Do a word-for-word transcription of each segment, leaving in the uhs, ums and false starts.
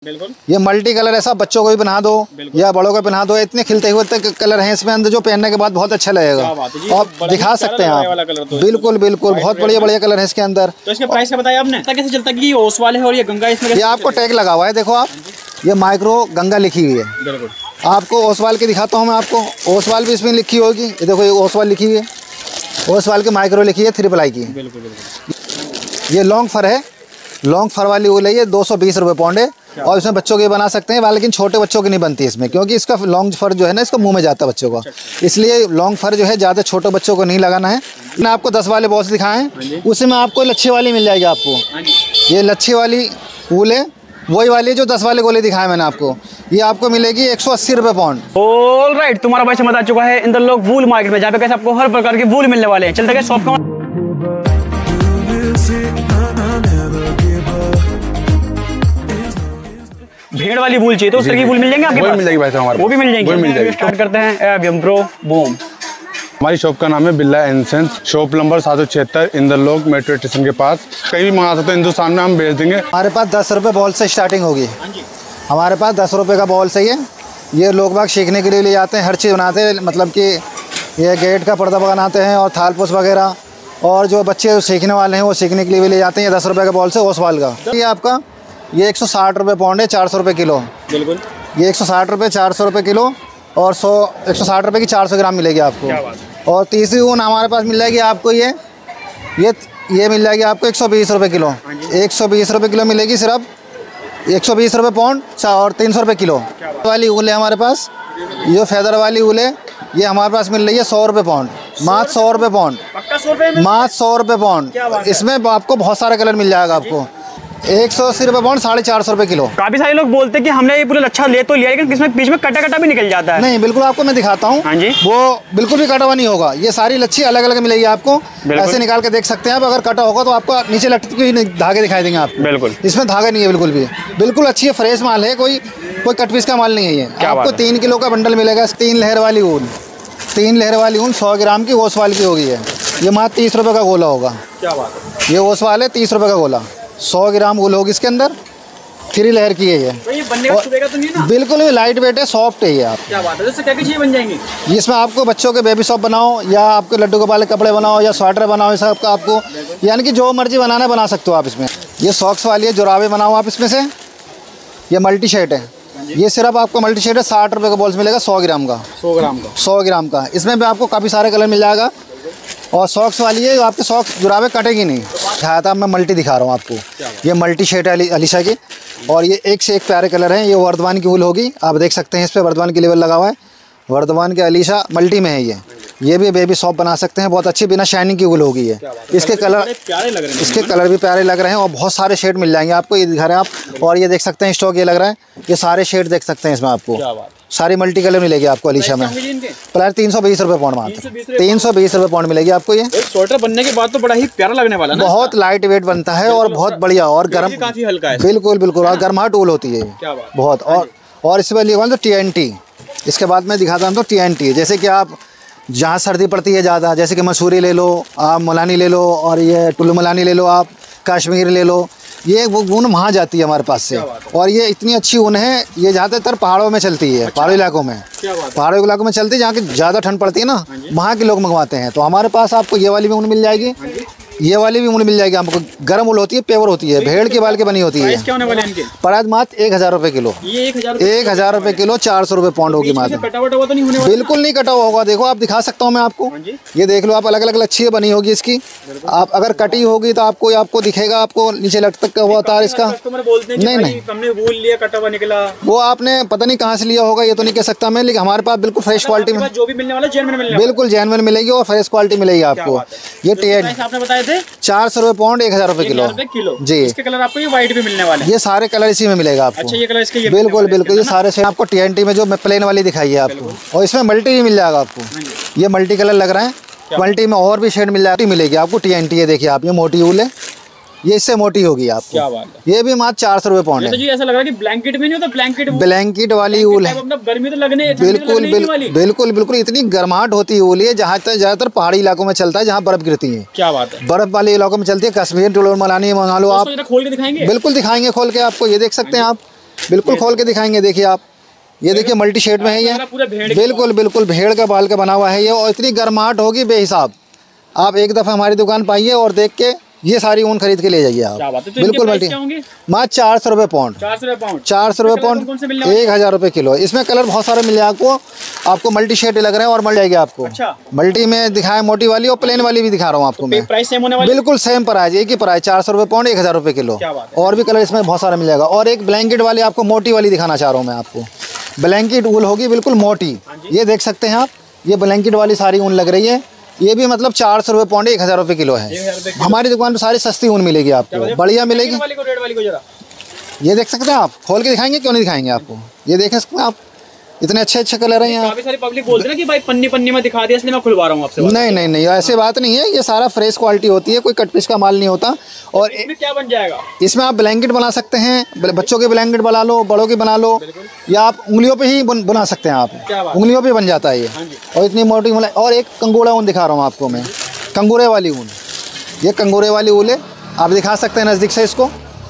बिल्कुल। ये multi colour है, सब बच्चों को भी पहना दो या बड़ों को पहना दो, इतने खिलते हुए कलर हैं इसमें अंदर, जो पहनने के बाद बहुत अच्छा लगेगा और दिखा सकते हैं आप। बिल्कुल बिल्कुल, बहुत बढ़िया बढ़िया कलर है इसके अंदर। तो इसके प्राइस क्या बताया आपने, कैसे चलता है कि ये ओस वाले है और ये गंगा इसमें? ये आपको टैग लगा हुआ है, देखो आप, ये माइक्रो गंगा लिखी हुई है। बिल्कुल। आपको ओसवाल की दिखाता हूँ मैं आपको, ओसवाल भी इसमें लिखी होगी, ये देखो ये ओसवाल लिखी हुई है, ओसवाल की माइक्रो लिखी है, थ्री प्लाई की। बिल्कुल बिल्कुल। ये लॉन्ग फर है, लॉन्ग फर वाली वूल है, ये दो सौ बीस रुपये पाउंड है और इसमें बच्चों के बना सकते हैं, लेकिन छोटे बच्चों की नहीं बनती इसमें, क्योंकि इसका लॉन्ग फर जो है ना इसका मुंह में जाता है बच्चों का, इसलिए लॉन्ग फर जो है ज़्यादा छोटे बच्चों को नहीं लगाना है। मैंने आपको दस वाले बॉल्स दिखाएं, उसमें आपको लच्छे वाली मिल जाएगी आपको। ये लच्छे वाली वूल है, वही वाली जो दस वाले गोले दिखाए मैंने आपको, ये आपको मिलेगी एक सौ अस्सी रुपये पाउंड। ऑल राइट, तुम्हारा भाई समझ आ चुका है इंद्रलोक वूल मार्केट में, जहाँ पे कैसे आपको हर प्रकार के वूल मिलने वाले हैं। चलते हैं शॉप का। भेड़ वाली वूल चाहिए तो उस तरह की वूल मिल जाएंगे आपके पास? मिल जाएगी भाई साहब हमारे, वो भी मिल जाएंगे। वो मिल जाएगी। स्टार्ट करते हैं विम्प्रो बूम। हमारी शॉप का नाम है बिरला एसेंस, शॉप नंबर सात सौ छिहत्तर इंद्रलोक मेट्रो स्टेशन के पास। कहीं भी मंगा सकते हैं हिंदुस्तान में, हम भेज देंगे। हमारे पास दस रुपये बॉल से स्टार्टिंग होगी, हमारे पास दस रुपये का बॉल सही है। ये लोग बाग सीखने के लिए ले जाते हैं, हर चीज़ बनाते हैं, मतलब कि ये गेट का पर्दा बनाते हैं और थालपोस वगैरह, और जो बच्चे सीखने वाले हैं वो सीखने के लिए भी ले जाते हैं। ये दस रुपये का बॉल से ओसवाल का, ये आपका ये एक सौ साठ रुपये पाउंड है, चार सौ रुपये किलो। बिल्कुल। ये एक सौ साठ रुपये चार सौ रुपये किलो और सौ एक सौ साठ रुपये की चार सौ ग्राम मिलेगी आपको। और तीसरी ऊन हमारे पास मिल जाएगी आपको, ये ये ये मिल जाएगी आपको एक सौ बीस रुपये किलो, एक सौ बीस रुपये किलो मिलेगी सिर्फ, एक सौ बीस रुपये पाउंड और तीन सौ रुपये किलो वाली ऊल है हमारे पास। ये फेदर वाली ऊल है, ये हमारे पास मिल रही है सौ रुपये पाउंड, मात्र सौ रुपये पाउंड, मात्र सौ रुपये पाउंड। इसमें आपको बहुत सारा कलर मिल जाएगा आपको। एक सौ अस्सी रुपये पाउंड, साढ़े चार सौ रुपये किलो। काफी सारे लोग बोलते हैं कि हमने ये पूरा लच्छा ले तो लिया, लेकिन इसमें बीच में कटा कटा भी निकल जाता है। नहीं, बिल्कुल आपको मैं दिखाता हूँ। हाँ जी। वो बिल्कुल भी कटा हुआ नहीं होगा, ये सारी लच्छी अलग अलग मिलेगी आपको, ऐसे निकाल के देख सकते हैं आप। अगर कटा होगा तो आपको नीचे लटके हुए धागे दिखाई देंगे आपको। बिल्कुल, इसमें धागा नहीं है बिल्कुल भी, बिल्कुल अच्छी है, फ्रेश माल है, कोई कोई कट पीस का माल नहीं है ये। आपको तीन किलो का बंडल मिलेगा, तीन लहर वाली ऊन, तीन लहर वाली ऊन सौ ग्राम की ओसवाल की होगी है। ये मात्र तीस रुपये का गोला होगा। क्या बात है, ये ओसवाल है, तीस रुपये का गोला, सौ ग्राम ऊल होगी इसके अंदर, थ्री लेयर की है ये। तो ये बनने का छुपेगा तो नहीं ना? बिल्कुल भी लाइट वेट है, सॉफ्ट है ये। आप क्या बात है, जैसे क्या क्या चीज़ें बन जाएंगी इसमें? आपको बच्चों के बेबी शॉप बनाओ या आपके लड्डू गोपाल के कपड़े बनाओ या स्वेटर बनाओ, ये सब आपको यानी कि जो मर्जी बनाना बना सकते हो आप इसमें। ये सॉक्स वाली है, जुराबे बनाओ आप इसमें से। ये मल्टी शर्ट है, ये सिर्फ आपको मल्टी शर्ट है, साठ रुपये का बॉल्स मिलेगा, सौ ग्राम का, सौ ग्राम का, सौ ग्राम का। इसमें भी आपको काफ़ी सारे कलर मिल जाएगा। और सॉक्स वाली है, आपके सॉक्स जुराबे कटेगी नहीं। दिखाया था मैं मल्टी दिखा रहा हूँ आपको, ये मल्टी शर्ट है अलीशा की, और ये एक से एक प्यारे कलर हैं। ये वर्धमान की वूल होगी, आप देख सकते हैं इस पर वर्धमान की लेवल लगा हुआ है, वर्धमान के अलीशा मल्टी में है ये। ये भी बेबी शॉप बना सकते हैं, बहुत अच्छी बिना शाइनिंग की वूल होगी ये। इसके कलर प्यारे लग रहे हैं, इसके कलर भी प्यारे लग रहे हैं और बहुत सारे शेड मिल जाएंगे आपको, ये दिखा रहे हैं आप। और ये देख सकते हैं स्टॉक ये लग रहा है, ये सारे शेड देख सकते हैं इसमें आपको, सारी मल्टी कलर मिलेगी आपको अलीशा में। प्राइस तीन सौ बीस रुपये पाउंड, मात्र तीन सौ बीस रुपये पाउंड मिलेगी आपको। ये स्वेटर बनने के बाद तो बड़ा ही प्यारा लगने वाला ना, बहुत लाइट वेट बनता है और बहुत बढ़िया और गर्म, काफी हल्का है। बिल्कुल बिल्कुल, और गर्माहट ऊल होती है बहुत। और और इसमें लिखा तो टी एन टी, इसके बाद मैं दिखाता हूँ तो टी एन टी, जैसे कि आप जहाँ सर्दी पड़ती है ज़्यादा, जैसे कि मसूरी ले लो आप, मलानी ले लो, और ये टुल्लू मलानी ले लो आप, कश्मीर ले लो, ये वो ऊन वहाँ जाती है हमारे पास से। और ये इतनी अच्छी ऊन है, ये ज़्यादातर पहाड़ों में चलती है। अच्छा। पहाड़ी इलाकों में, पहाड़ी इलाकों में चलती है, जहाँ की ज़्यादा ठंड पड़ती है ना, वहाँ के लोग मंगवाते हैं। तो हमारे पास आपको ये वाली भी ऊन मिल जाएगी, ये वाली भी ऊन मिल जाएगी आपको। गर्म ऊल होती है, प्योर होती है, भेड़ के बाल की बनी होती है। प्राइस मात्र एक हज़ार रुपये किलो, एक हज़ार रुपये किलो, चार सौ रुपये पाउंड होगी मात्र। बिल्कुल नहीं कटा हुआ होगा, देखो आप, दिखा सकता हूँ मैं आपको, ये देख लो आप, अलग अलग लच्छी बनी होगी इसकी। आप अगर कटी होगी तो आपको आपको दिखेगा, आपको नीचे लटक हुआ तार इसका। नहीं नहीं, हमने वूल लिया, कटा हुआ निकला, वो आपने पता नहीं कहाँ से लिया होगा, ये तो नहीं कह सकता मैं, लेकिन हमारे पास बिल्कुल फ्रेश क्वालिटी में जो भी मिलने वाला जेन्युइन मिलने, बिल्कुल जेन्युइन मिलेगी और फ्रेश क्वालिटी मिलेगी आपको। ये टेड आपने बताए थे चार सौ रुपये पाउंड, एक हज़ार रुपये किलो किलो जी। इसके कलर आपको ये वाइट भी मिलने वाले हैं, ये सारे कलर इसी में मिलेगा आपको। अच्छा, ये कलर इसके ये बिल्कुल बिल्कुल, ये सारे से आपको टी एन टी में जो प्लेन वाली दिखाई है आपको, और इसमें मल्टी भी मिल जाएगा आपको। ये मल्टी कलर लग रहा है, मल्टी में और भी शेड मिल जाती मिलेगी आपको। टी एन टी ये देखिए आप, ये मोटी ऊल है, ये इससे मोटी होगी आपको। क्या बात है, ये भी मात्र चार सौ रुपये पाउंड है। तो जी ऐसा लग रहा है कि ब्लैंकेट में नहीं होता, ब्लैंकेट ब्लैंकेट वाली ऊल है, गर्मी तो लगने बिल्कुल बिल्कुल बिल्कुल, इतनी गर्माहट होती है ऊल ये, जहाँ तक ज़्यादातर पहाड़ी इलाकों में चलता है, जहाँ बर्फ गिरती है। क्या बात है, बर्फ वाले इलाकों में चलती है, कश्मीर टुल्लू मलानी मंगा लो आप। खोल के दिखाएंगे, बिल्कुल दिखाएंगे खोल के आपको, ये देख सकते हैं आप, बिल्कुल खोल के दिखाएंगे। देखिए आप, ये देखिए मल्टी शेड में है ये, बिल्कुल बिल्कुल भेड़ का बाल का बना हुआ है ये, और इतनी गर्माहट होगी बेहिसाब। आप एक दफ़ा हमारी दुकान पे आइए और देख के ये सारी ऊन खरीद के ले जाइए आप। तो बिल्कुल मल्टी, मात्र चार सौ रुपये पाउंड, चार सौ रुपये पाउंड, चार सौ रुपये पाउंड, एक हज़ार रुपये किलो। इसमें कलर बहुत सारे मिल जाए आपको। आपको मल्टी शेड लग रहे हैं और मिल जाएगी आपको। अच्छा। मल्टी में दिखाया मोटी वाली और प्लेन वाली भी दिखा रहा हूँ आपको मैं। प्राइस सेम होने वाली? बिल्कुल सेम प्राइस, एक ही प्राइस, चार सौ रुपये पाउंड, एक हज़ार रुपये किलो। और भी कलर इसमें बहुत सारा मिल जाएगा। और एक ब्लैंकेट वाली आपको मोटी वाली दिखाना चाह रहा हूँ मैं आपको। ब्लैंकेट ऊल होगी बिल्कुल मोटी, ये देख सकते हैं आप। ये ब्लैंकेट वाली सारी ऊन लग रही है, ये भी मतलब चार सौ रुपये पाउंड, एक हज़ार रुपये किलो है। हमारी दुकान पे सारी सस्ती ऊन मिलेगी आपको, बढ़िया मिलेगी। वाली को, रेड वाली को जरा ये देख सकते हैं आप, खोल के दिखाएंगे, क्यों नहीं दिखाएंगे आपको। ये देख सकते हैं आप, इतने अच्छे अच्छे कलर हैं यहाँ। काफी सारी पब्लिक बोलते हैं ना कि भाई पन्नी पन्नी में दिखा दिया इसलिए मैं खुलवा रहा हूँ आपसे। नहीं नहीं नहीं, ऐसे बात नहीं है, ये सारा फ्रेश क्वालिटी होती है, कोई कट पीस का माल नहीं होता। और इसमें क्या बन जाएगा? इसमें आप ब्लैंकेट बना सकते हैं, बच्चों के ब्लैंकेट बना लो, बड़ों की बना लो, या आप उंगलियों पे ही बना सकते हैं आप, उंगलियों पे बन जाता है ये। और इतनी मोटी। और एक कंगूड़ा ऊन दिखा रहा हूँ आपको मैं, कंगूरे वाली ऊन। ये कंगूरे वाली ऊल है, आप दिखा सकते हैं नज़दीक से इसको।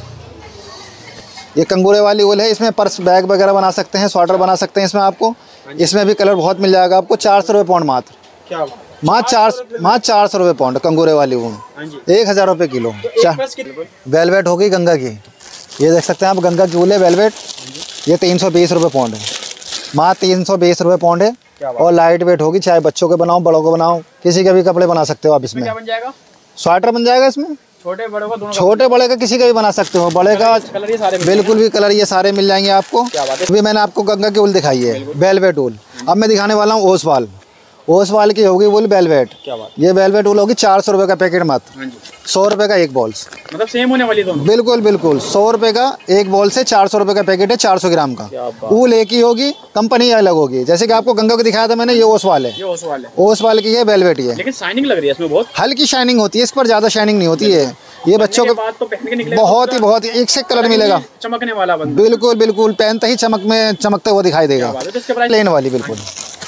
ये कंगूरे वाली ऊल है, इसमें पर्स बैग वगैरह बना सकते हैं, स्वेटर बना सकते हैं इसमें आपको। इसमें भी कलर बहुत मिल जाएगा आपको। चार सौ रुपये पाउंड मात्र, क्या मात्र चार मात्र चार सौ रुपये पाउंड कंगूरे वाली ऊन, एक हज़ार रुपये किलो। वेलवेट होगी गंगा की, ये देख सकते हैं आप, गंगा की ऊल है वेलवेट। ये तीन सौ बीस रुपये पाउंड है, मात्र तीन सौ बीस रुपये पाउंड है। और लाइट वेट होगी, चाहे बच्चों के बनाओ, बड़ों को बनाओ, किसी के भी कपड़े बना सकते हो आप इसमें। क्या बन जाएगा? स्वेटर बन जाएगा इसमें, छोटे बड़े का दोनों, छोटे बड़े का किसी का भी बना सकते हो। बड़े का कलर ये सारे बिल्कुल भी कलर ये सारे मिल जाएंगे आपको। अभी मैंने आपको गंगा की ऊल दिखाई है, वेलवेट ऊल। अब मैं दिखाने वाला हूँ ओसवाल। ओसवाल की होगी ऊल वेलवेट। ये वेलवेट ऊल होगी चार सौ रुपये का पैकेट मात्र, सौ रुपये का एक बॉल्स। मतलब सेम होने वाली दोनों? बिल्कुल बिल्कुल, सौ रुपये का एक बॉल से चार सौ रुपये का पैकेट है, चार सौ ग्राम का। ऊल एक ही होगी, कंपनी अलग होगी। जैसे कि आपको गंगा को दिखाया था मैंने, ये ओसवाल है, ये ओसवाल है, ओसवाल की है, वेलवेट ही है। लेकिन शाइनिंग लग रही है इसमें, बहुत हल्की शाइनिंग होती है, इस पर ज़्यादा शाइनिंग नहीं होती है। ये बच्चों के बाद तो पहन के निकलेगा, बहुत ही बहुत ही एक से कलर मिलेगा, चमकने वाला बंदा। बिल्कुल बिल्कुल, पहनते ही चमक में चमकते हुए दिखाई देगा। प्लेन वाली बिल्कुल,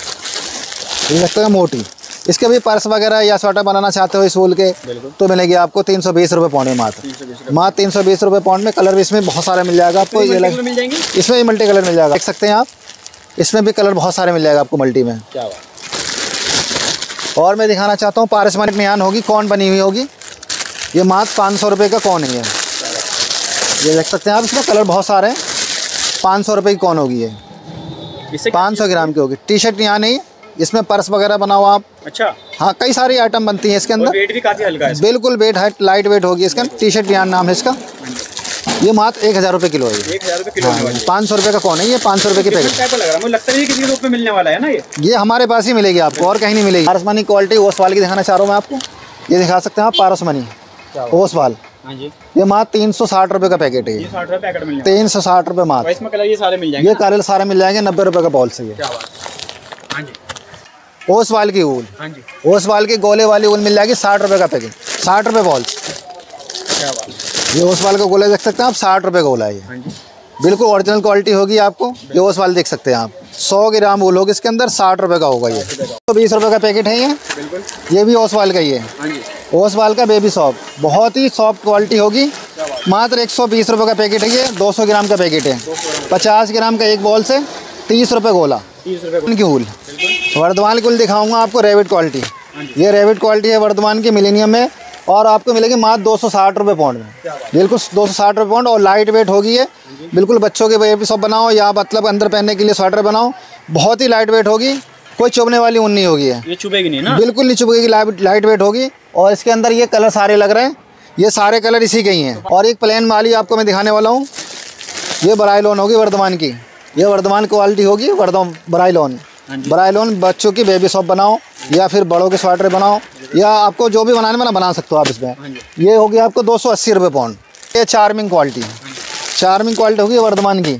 ये लगता है मोटी। इसके भी पर्स वगैरह या स्वेटर बनाना चाहते हो इस ऊल के, तो मिलेगी आपको तीन सौ बीस रुपये पाउंड में मात्र, मात्र तीन सौ बीस रुपये पाउंड में। कलर भी इसमें बहुत सारे मिल जाएगा आपको। ये लग, इसमें भी मल्टी कलर मिल जाएगा, देख सकते हैं आप। इसमें भी कलर बहुत सारे मिल जाएगा आपको मल्टी में। क्या बात। और मैं दिखाना चाहता हूँ पारसमनिक नियान होगी, कौन बनी हुई होगी। ये मात्र पाँच सौ रुपये का कौन है ये, ये देख सकते हैं आप। इसमें कलर बहुत सारे हैं, पाँच सौ रुपये की कौन होगी ये, पाँच सौ ग्राम की होगी। टी शर्ट नियान नहीं, इसमें पर्स वगैरह बनाओ आप। अच्छा। हाँ, कई सारी आइटम बनती हैं इसके अंदर। वेट भी काफी हल्का है। बिल्कुल वेट है, लाइट वेट होगी इसका। टी शर्ट नियान नाम है इसका। ये मात्र एक हज़ार रुपये किलो है, एक हज़ार रुपये किलो। हाँ, पाँच सौ रुपये का कौन है ये, पाँच सौ रुपये के पैकेट। लग रहा है मुझे, लगता है किसी रूप में मिलने वाला है ना ये। ये हमारे पास ही मिलेगी आपको, और कहीं नहीं मिलेगी। पारसमनी क्वालिटी ओसवाल की दिखाना चाह रहा हूँ मैं आपको। ये दिखा सकते हैं आप, पारसमनी ओसवाल। हाँ जी। ये मात्र तीन सौ साठ रुपये का पैकेट है, ये साठ रुपये पैकेट मिल तीन सौ साठ रुपये मात्र। इसमें कलर ये सारे मिल जाएंगे, ये कलर सारे मिल जाएंगे, नब्बे रुपये का बॉल से। ये हाँ जी, ओसवाल की ऊल। हाँ जी। ओसवाल की गोले वाली ऊल मिल जाएगी साठ रुपये का पैकेट, साठ रुपये बॉल्स। क्या बात। ये ओसवाल का गोला देख सकते हैं आप, साठ रुपये का गोला है ये। हाँ जी। बिल्कुल ओरिजिनल क्वालिटी होगी आपको। ये ओसवाल देख सकते हैं आप, सौ ग्राम ऊल होगी इसके अंदर, साठ रुपये का होगा ये। तो बीस रुपये का पैकेट है ये। बिल्कुल। ये भी ओसवाल का ही है। हाँ जी। ओसवाल का बेबी सॉफ्ट, बहुत ही सॉफ्ट क्वालिटी होगी। मात्र एक सौ बीस रुपये का पैकेट है ये, दो सौ ग्राम का पैकेट है, पचास ग्राम का एक बॉल से, तीस रुपये गोला। तीस रुपये उनकी ऊल। वर्धमान की ऊल दिखाऊंगा आपको, रेविड क्वालिटी। ये रेविड क्वालिटी है वर्धमान की, मिलेनियम में, और आपको मिलेगी मात्र दो सौ साठ रुपये पाउंड में, बिल्कुल दो सौ साठ रुपये पाउंड। और लाइट वेट होगी ये, बिल्कुल बच्चों के बेबी सब बनाओ या मतलब अंदर पहनने के लिए स्वेटर बनाओ, बहुत ही लाइट वेट होगी, कोई चुभने वाली ऊन नहीं होगी ये। ये चुभेगी नहीं ना? बिल्कुल नहीं चुभेगी, लाइट वेट होगी। और इसके अंदर ये कलर सारे लग रहे हैं, ये सारे कलर इसी के ही हैं। और एक प्लेन वाली आपको मैं दिखाने वाला हूँ, ये बराइलॉन होगी वर्धमान की, ये वर्धमान क्वालिटी होगी, वर्धमान बराइलॉन। बराइलॉन बच्चों की बेबी शॉप बनाओ या फिर बड़ों के स्वेटर बनाओ, या आपको जो भी बनाने वाला बना सकते हो आप इसमें। ये होगी आपको दो सौ अस्सी रुपये पाउंड। ये चार्मिंग क्वालिटी, चार्मिंग क्वालिटी होगी वर्धमान की।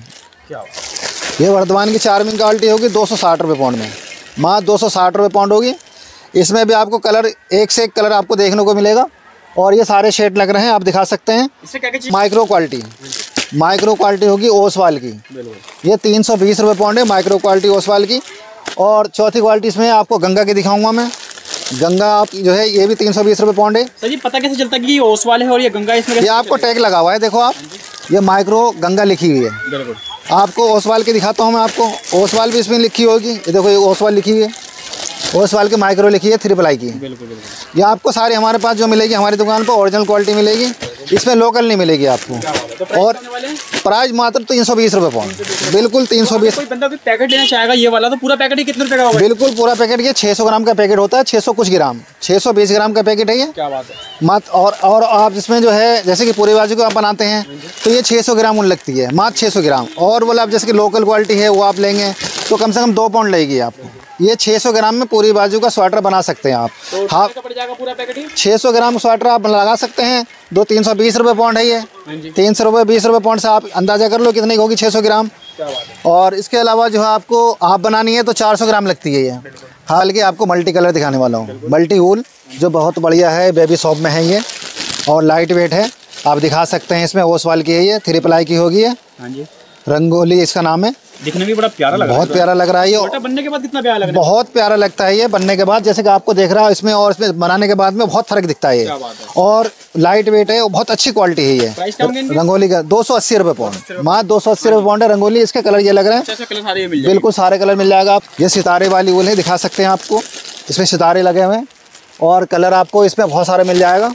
ये वर्धमान की चार्मिंग क्वालिटी होगी दो सौ साठ रुपये पाउंड में, मात्र दो सौ साठ रुपये पाउंड होगी। इसमें भी आपको कलर एक से एक कलर आपको देखने को मिलेगा, और ये सारे शेड लग रहे हैं, आप दिखा सकते हैं। इससे क्या क्या चीज़? माइक्रो क्वालिटी, माइक्रो क्वालिटी होगी ओसवाल की। ये तीन सौ बीस रुपये पाउंड है, माइक्रो क्वालिटी ओसवाल की। और चौथी क्वालिटी इसमें आपको गंगा की दिखाऊंगा मैं। गंगा आप जो है ये भी तीन सौ बीस रुपये पाउंड है। सर जी पता कैसे चलता है कि ये ओसवाल है और ये गंगा इसमें? ये आपको टैग लगा हुआ है, देखो आप, ये माइक्रो गंगा लिखी हुई है। बिल्कुल। आपको ओसवाल की दिखाता हूँ मैं आपको। ओसवाल भी इसमें लिखी होगी, ये देखो ये ओसवाल लिखी है, ओसवाल की माइक्रो लिखी है, थ्री प्लाई की। बिल्कुल बिल्कुल। ये आपको सारे हमारे पास जो मिलेगी हमारी दुकान पर ओरिजिनल क्वालिटी मिलेगी, इसमें लोकल नहीं मिलेगी आपको। और प्राइस मात्र तीन सौ बीस रुपये पाउंड, बिल्कुल तीन सौ बीस। कोई बंदा कोई पैकेट लेना चाहेगा ये वाला, तो पूरा पैकेट ही कितने रुपए का होगा? बिल्कुल पूरा पैकेट, ये छः सौ ग्राम का पैकेट होता है, छः सौ कुछ ग्राम, छः सौ बीस ग्राम का पैकेट है ये। क्या बात है। मात्र और और आप इसमें जो है जैसे कि पूरे बाजू को आप बनाते हैं तो ये छः सौ ग्राम ऊन लगती है, मात्र छः सौ ग्राम। और बोला आप जैसे कि लोकल क्वालिटी है वो आप लेंगे तो कम से कम दो पाउंड लगेगी आपको। ये छः सौ ग्राम में पूरी बाजू का स्वेटर बना सकते हैं आप। तो हाँ, पड़ जाएगा पूरा पैकेट ही छः सौ ग्राम स्वेटर आप लगा सकते हैं, दो तीन सौ बीस रुपये पाउंड है ये। तीन सौ रुपये बीस रुपये पाउंड से आप अंदाज़ा कर लो कितनी होगी छः सौ ग्राम। क्या बात है। और इसके अलावा जो है आपको आप बनानी है तो चार सौ ग्राम लगती है ये। हाल के आपको मल्टी कलर दिखाने वाला हूँ, मल्टी वूल जो बहुत बढ़िया है, बेबी शॉप में है ये और लाइट वेट है। आप दिखा सकते हैं, इसमें ओसवाल की है ये, थ्री प्लाई की होगी ये। हाँ जी। रंगोली इसका नाम है। दिखने में बड़ा प्यारा लग रहा है। बहुत प्यारा लग रहा है ये। छोटा बनने के बाद कितना प्यारा लग रहा है। बहुत प्यारा लगता है ये बनने के बाद, जैसे कि आपको देख रहा है इसमें और इसमें बनाने के बाद में बहुत फर्क दिखता है ये। क्या बात है। और लाइट वेट है, बहुत अच्छी क्वालिटी है ये। प्राइस क्या होंगे इनके? रंगोली का दो सौ अस्सी रुपये पाउंड, मात्र दो सौ अस्सी रुपये पाउंड है रंगोली। इसके कलर ये लग रहे हैं, अच्छा कलर सारे मिल जाएंगे। बिल्कुल सारे कलर मिल जाएगा। आप ये सितारे वाली वूल है, दिखा सकते हैं आपको, इसमें सितारे लगे हुए हैं और कलर आपको इसमें बहुत सारे मिल जाएगा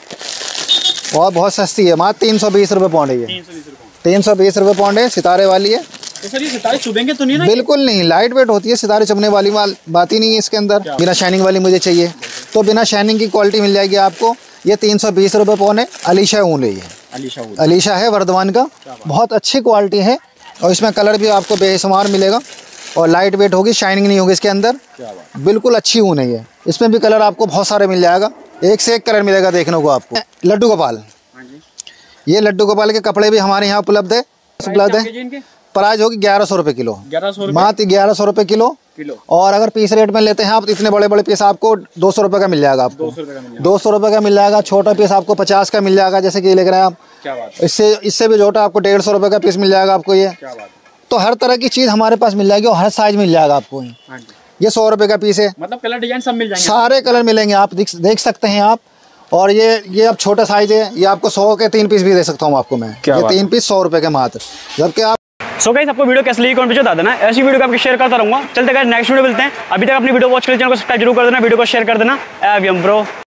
और बहुत सस्ती है, मात्र तीन सौ बीस रुपये पाउंड है ये। तीन सौ बीस रुपये पाउंड है, सितारे वाली है। तो सर ये सितारे चुभेंगे तो नहीं ना? बिल्कुल नहीं, लाइट वेट होती है, सितारे चुभने वाली बात ही नहीं है इसके अंदर। बिना शाइनिंग वाली मुझे चाहिए तो बिना शाइनिंग की क्वालिटी मिल जाएगी आपको। ये तीन सौ बीस रुपये पाउंड है, अलीशा ऊन है ये। अलीशा ऊन। अलीशा है वर्धमान का, बहुत अच्छी क्वालिटी है और इसमें कलर भी आपको बेशुमार मिलेगा और लाइट वेट होगी, शाइनिंग नहीं होगी इसके अंदर। बिल्कुल अच्छी ऊन है ये। इसमें भी कलर आपको बहुत सारे मिल जाएगा, एक से एक कलर मिलेगा देखने को आपको। लड्डू गोपाल, ये लड्डू गोपाल के कपड़े भी हमारे यहाँ उपलब्ध है उपलब्ध है प्राइस होगी ग्यारह सौ रुपये किलो, मात्र ग्यारह सौ रुपये किलो किलो। और अगर पीस रेट में लेते हैं आप तो इतने बड़े बड़े पीस आपको दो सौ रुपये का मिल जाएगा आपको। दो सौ रुपये का मिल जाएगा। छोटा पीस आपको पचास का मिल जाएगा, जैसे कि ये लेकर रहे हैं आप। क्या बात है। इससे इससे भी छोटा आपको डेढ़ सौ रुपये का पीस मिल जाएगा आपको ये। क्या बात है। तो हर तरह की चीज़ हमारे पास मिल जाएगी और हर साइज मिल जाएगा आपको। हाँ जी। ये सौ रुपये का पीस है, मतलब कलर डिजाइन सब मिल जाएंगे, सारे कलर मिलेंगे, आप देख देख सकते हैं आप। और ये ये अब छोटा साइज है, ये आपको सौ के तीन पीस भी दे सकता हूँ आपको मैं। ये तीन पीस सौ रुपये के मात्र, जबकि आप। सो गाइस आपको वीडियो कैसी लगी कमेंट में बता देना, ऐसी वीडियो को आपको शेयर करता रहूंगा। चलते गाइस नेक्स्ट वीडियो मिलते हैं। अभी तक अपनी वीडियो वॉच कर लीजिए, चैनल को सब्सक्राइब जरूर कर देना, वीडियो को शेयर कर देना। एवियम ब्रो।